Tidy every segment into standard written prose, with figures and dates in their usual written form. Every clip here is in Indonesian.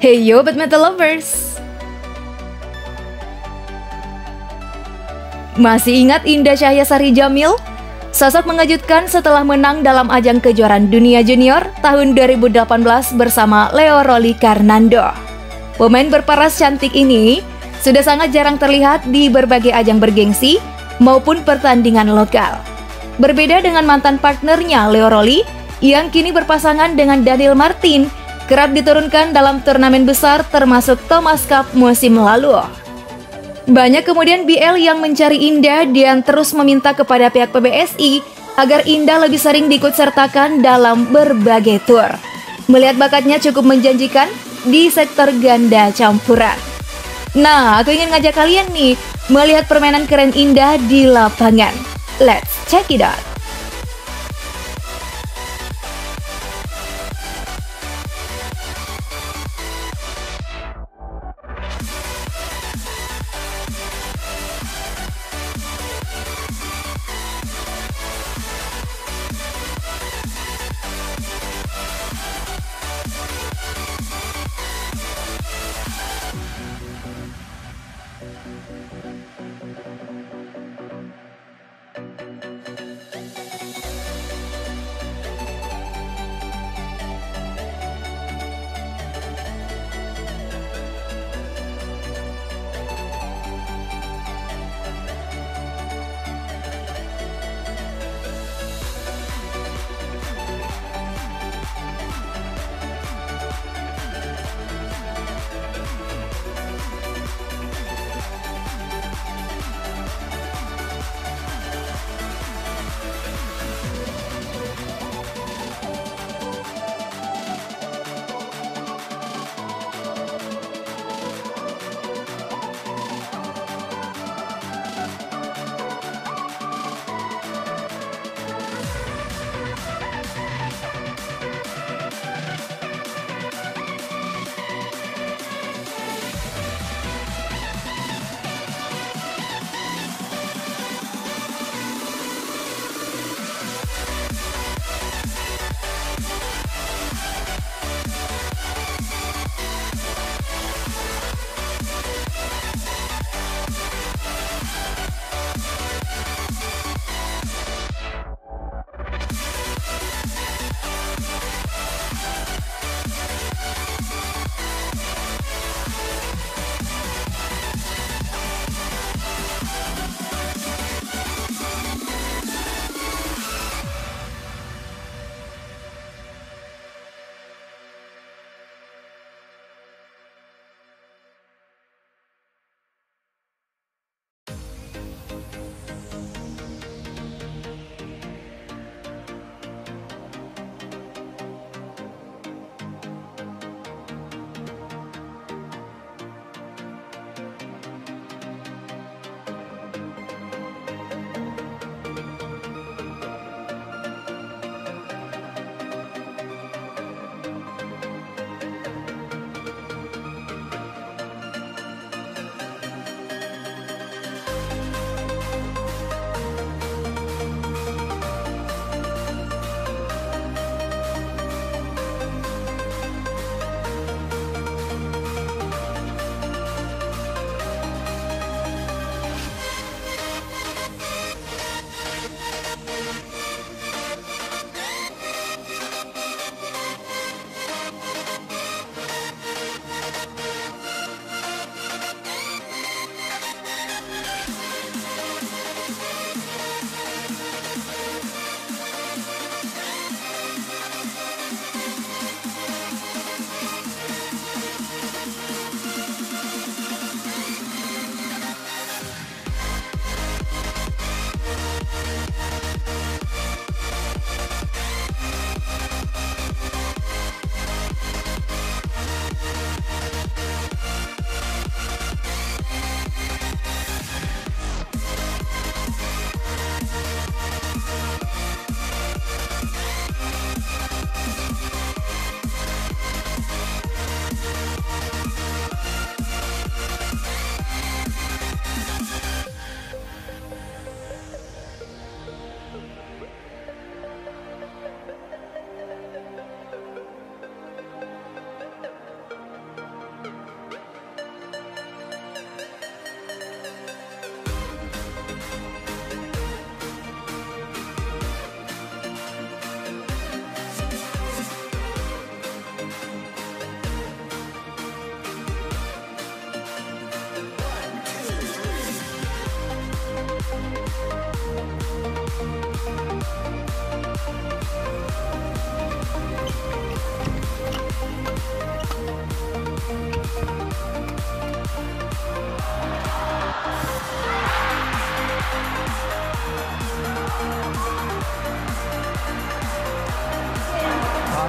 Hey yo badminton lovers! Masih ingat Indah Cahyasari Jamil? Sosok mengejutkan setelah menang dalam ajang kejuaraan dunia junior tahun 2018 bersama Leo Rolly Karnando. Pemain berparas cantik ini sudah sangat jarang terlihat di berbagai ajang bergengsi maupun pertandingan lokal. Berbeda dengan mantan partnernya Leo Rolly yang kini berpasangan dengan Daniel Martin, kerap diturunkan dalam turnamen besar termasuk Thomas Cup musim lalu. Banyak kemudian BL yang mencari Indah dan terus meminta kepada pihak PBSI agar Indah lebih sering diikutsertakan dalam berbagai tur. Melihat bakatnya cukup menjanjikan di sektor ganda campuran. Nah, aku ingin ngajak kalian nih melihat permainan keren Indah di lapangan. Let's check it out.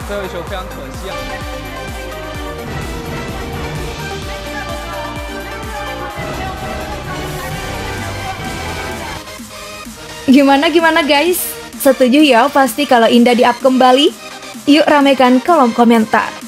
最后一球非常可惜啊。 Gimana guys? Setuju ya pasti kalau Indah di-up kembali? Yuk ramekan kolom komentar.